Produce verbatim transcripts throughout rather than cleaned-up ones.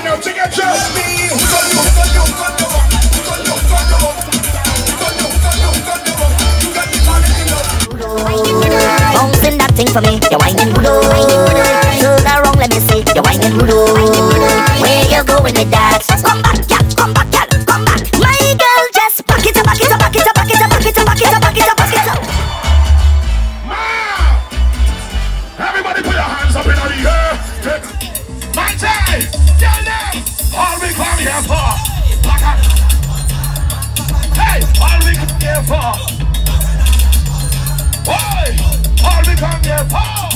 now to get you. Bouncing that thing for me, you're whining voodoo. Turn around, let me see, you're whining voodoo. Where you going with that? Come back, gal, come back, gal, come back. My girl, just back it up, back it up, back it up, back it up, back it up, back it up, back it up, back it up. Everybody put your hands up in the air. My time, your name. All we come here for. Hey, all we come here for. Boy, all we come here for.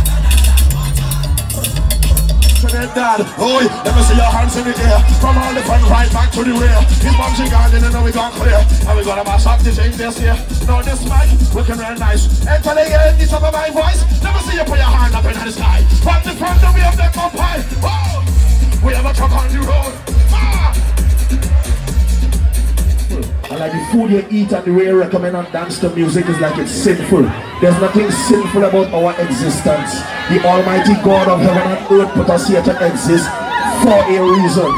Dad, oi, let me see your hands in the air. From all the front right back to the rear. His mom's in garden and now we gone clear. And we gonna mash up the thing this here. Now this mic, looking real nice. Enter the air, this up of my voice. Let me see you put your hand up in the sky. From the front we have them up high. Oh, we have a truck on the road. Ah. And like the food you eat and the way you recommend on dance to music is like it's sinful. There's nothing sinful about our existence. The Almighty God of heaven and earth put us here to exist for a reason.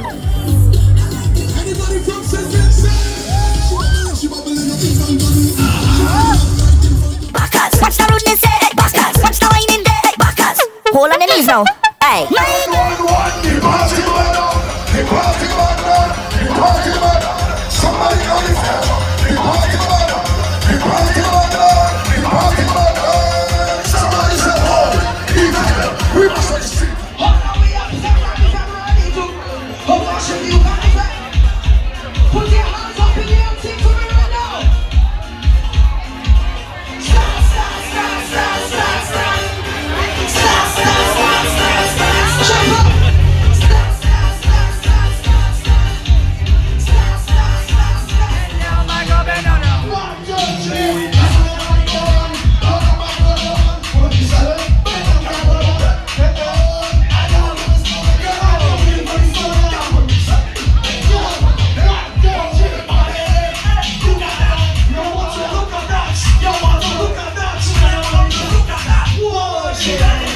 Backers, watch the rudeness, say. Backers, watch the whining, day. Backers, hold on the knees now. Hey. Somebody call it out. The party mother. The party mother. The party mother. Somebody say, oh, Israel. We must on the street. Hold on, we up. Somebody is ready to. Hold on, should you got it back? Put your hands up in the air. Sing to me right now. Stop, stop, stop, stop, stop, stop. Stop, stop, stop, stop, stop. Jump up. Yeah.